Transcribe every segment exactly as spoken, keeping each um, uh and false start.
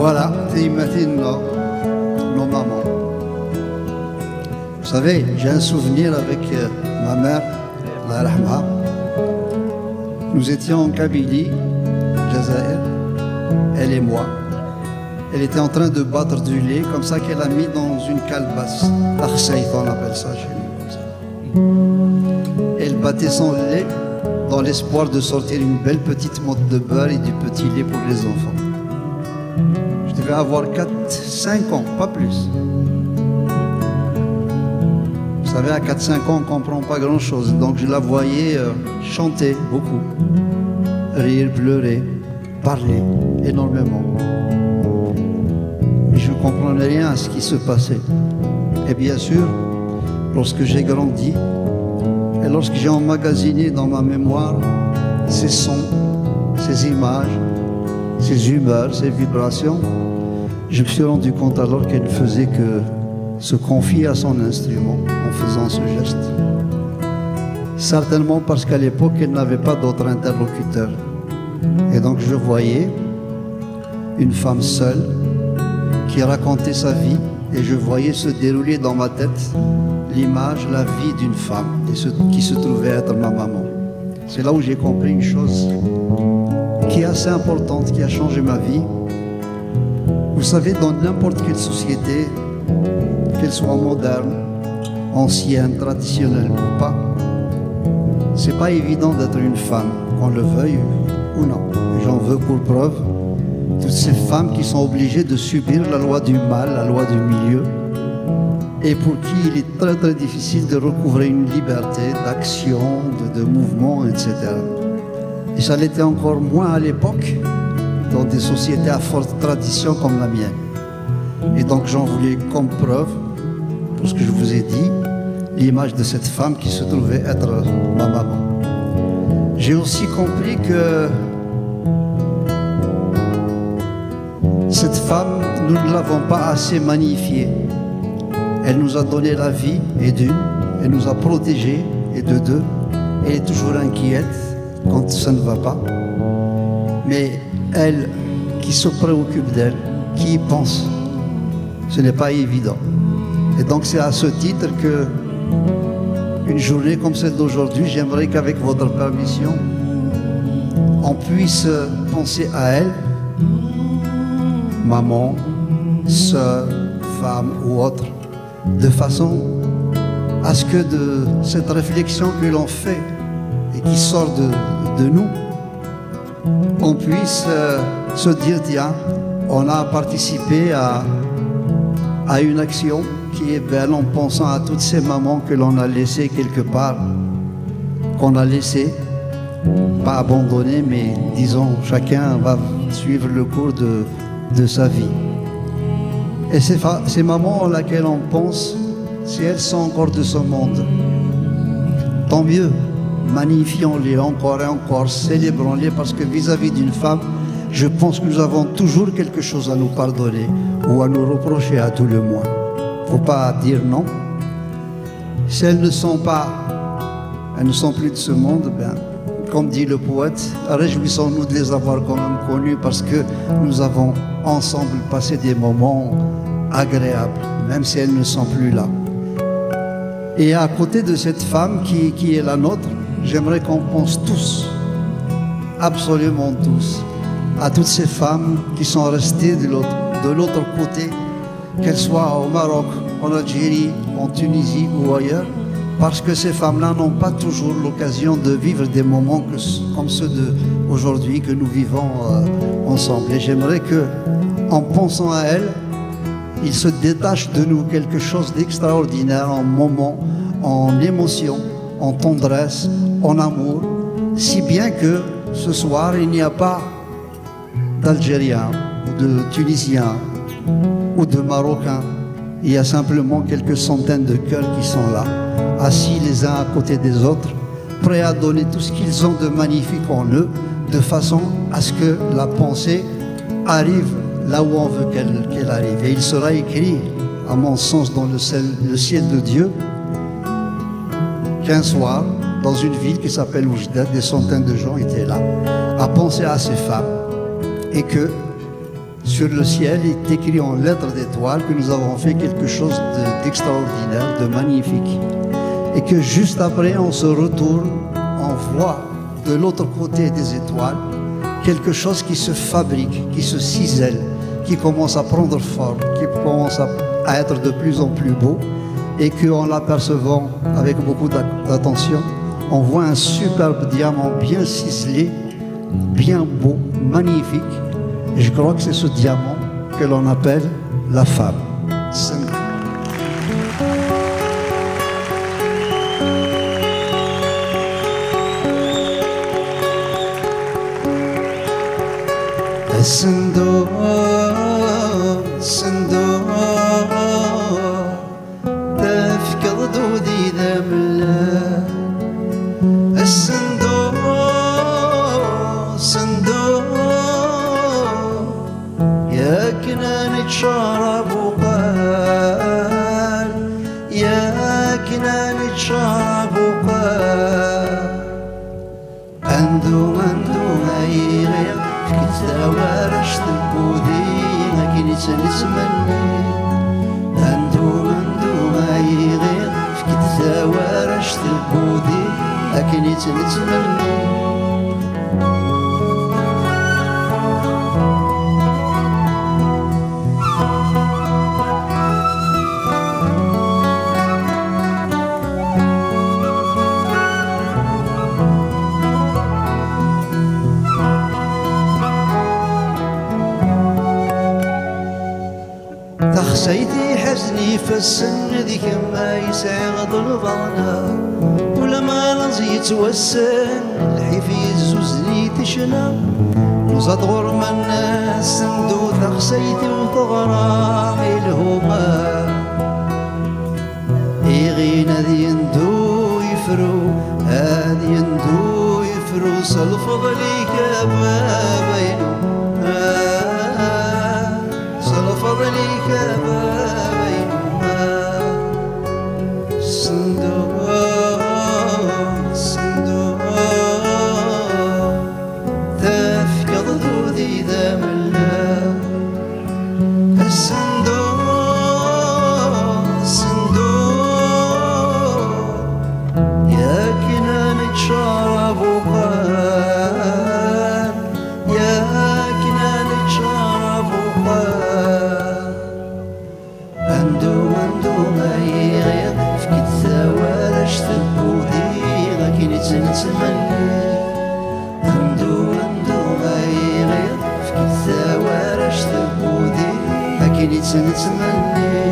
Voilà, imagine nos, nos mamans. Vous savez, j'ai un souvenir avec euh, ma mère, la Rahma. Nous étions en Kabylie, Jazair, elle et moi. Elle était en train de battre du lait, comme ça qu'elle a mis dans une calebasse. Arsayt, on appelle ça chez nous, comme ça. Elle battait son lait dans l'espoir de sortir une belle petite motte de beurre et du petit lait pour les enfants. Je devais avoir quatre cinq ans, pas plus. Vous savez, à quatre cinq ans, on ne comprend pas grand-chose. Donc je la voyais euh, chanter beaucoup, rire, pleurer, parler énormément. Mais je ne comprenais rien à ce qui se passait. Et bien sûr, lorsque j'ai grandi, et lorsque j'ai emmagasiné dans ma mémoire ces sons, ces images, ces humeurs, ces vibrations, je me suis rendu compte alors qu'elle ne faisait que se confier à son instrument en faisant ce geste. Certainement parce qu'à l'époque, elle n'avait pas d'autre interlocuteur. Et donc je voyais une femme seule qui racontait sa vie et je voyais se dérouler dans ma tête l'image, la vie d'une femme et ce, qui se trouvait être ma maman. C'est là où j'ai compris une chose qui est assez importante, qui a changé ma vie. Vous savez, dans n'importe quelle société, qu'elle soit moderne, ancienne, traditionnelle ou pas, c'est pas évident d'être une femme, qu'on le veuille ou non. J'en veux pour preuve toutes ces femmes qui sont obligées de subir la loi du mal, la loi du milieu, et pour qui il est très très difficile de recouvrer une liberté d'action, de, de mouvement, et cetera. Et ça l'était encore moins à l'époque, dans des sociétés à forte tradition comme la mienne. Et donc j'en voulais comme preuve, pour ce que je vous ai dit, l'image de cette femme qui se trouvait être ma maman. J'ai aussi compris que cette femme, nous ne l'avons pas assez magnifiée. Elle nous a donné la vie, et d'une, elle nous a protégés, et de deux, elle est toujours inquiète quand ça ne va pas. Mais elle qui se préoccupe d'elle, qui y pense, ce n'est pas évident. Et donc c'est à ce titre que une journée comme celle d'aujourd'hui, j'aimerais qu'avec votre permission, on puisse penser à elle, maman, sœur, femme ou autre, de façon à ce que de cette réflexion que l'on fait et qui sort de, de nous, on puisse euh, se dire, tiens, on a participé à, à une action qui est belle en pensant à toutes ces mamans que l'on a laissées quelque part, qu'on a laissées, pas abandonnées, mais disons, chacun va suivre le cours de, de sa vie. Et ces, ces mamans auxquelles on pense, si elles sont encore de ce monde, tant mieux, magnifions-les encore et encore, célébrons-les, parce que vis-à-vis d'une femme, je pense que nous avons toujours quelque chose à nous pardonner ou à nous reprocher à tout le moins. Il ne faut pas dire non. Si elles ne sont pas, elles ne sont plus de ce monde, ben, comme dit le poète, réjouissons-nous de les avoir quand même connues parce que nous avons ensemble passé des moments agréables, même si elles ne sont plus là. Et à côté de cette femme qui, qui est la nôtre, j'aimerais qu'on pense tous, absolument tous, à toutes ces femmes qui sont restées de l'autre, de l'autre côté, qu'elles soient au Maroc, en Algérie, en Tunisie ou ailleurs, parce que ces femmes-là n'ont pas toujours l'occasion de vivre des moments que, comme ceux d'aujourd'hui que nous vivons euh, ensemble. Et j'aimerais que, en pensant à elles, il se détache de nous quelque chose d'extraordinaire en moments, en émotion, en tendresse, en amour, si bien que ce soir, il n'y a pas d'Algériens, de Tunisiens ou de Marocains. Il y a simplement quelques centaines de cœurs qui sont là, assis les uns à côté des autres, prêts à donner tout ce qu'ils ont de magnifique en eux, de façon à ce que la pensée arrive là où on veut qu'elle qu'elle arrive. Et il sera écrit, à mon sens, dans le ciel, le ciel de Dieu, qu'un soir, dans une ville qui s'appelle Oujda, des centaines de gens étaient là, à penser à ces femmes, et que sur le ciel est écrit en lettres d'étoiles que nous avons fait quelque chose d'extraordinaire, de, de magnifique. Et que juste après, on se retourne, on voit de l'autre côté des étoiles quelque chose qui se fabrique, qui se cisèle, qui commence à prendre forme, qui commence à, à être de plus en plus beau, et qu'en l'apercevant avec beaucoup d'attention, on voit un superbe diamant bien ciselé, bien beau, magnifique. Et je crois que c'est ce diamant que l'on appelle la femme. الصندوق الصندوق تفكر دودي ذا ملا الصندوق الصندوق يا كنا نتشرب وقال يا كنا نتشرب وقال عنده عنده غير كتاوارش تبودي لكن تنتمني عندو عندو غيغير كتاوارش تبودي لكن تنتمني تخسيتي حزني فالسن ذيك ما يسعغ الظلنا ولما لنزي يتوسن الحيف يزوزني تشنا نزاد غرم الناس سندو تخسيتي وثغرا الهما يغينا ذي يندو يفرو هذي يندو يفرو سالفضلي كبابينو فضلي كبابينهما الصندوق الصندوق تفكر ذودي ذا ملا الصندوق الصندوق يا كنا نتشرب وقال يا كنا نتشرب وقال عندو عندو غير فكت ثوارش تبودي لكن تنتمني عندو عندو غير فكت ثوارش تبودي لكن تنتمني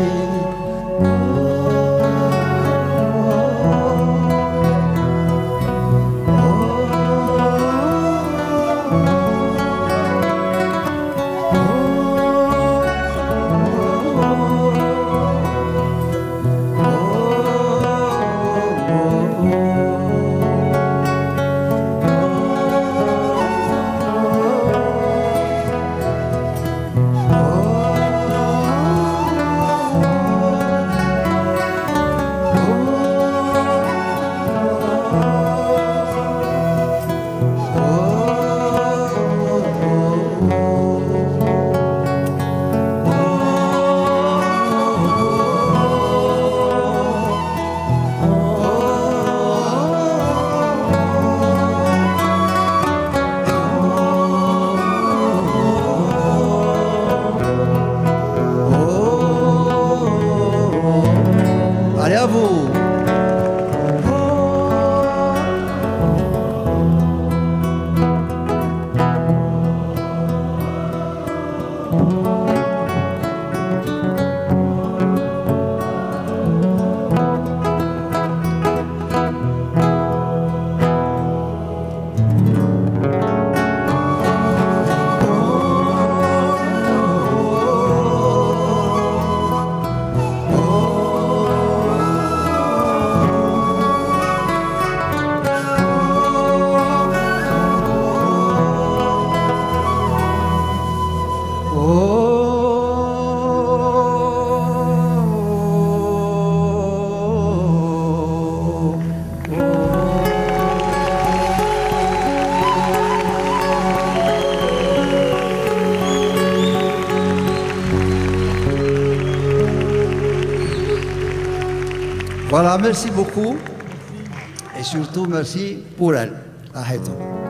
Voilà, merci beaucoup. Et surtout, merci pour elle. À bientôt.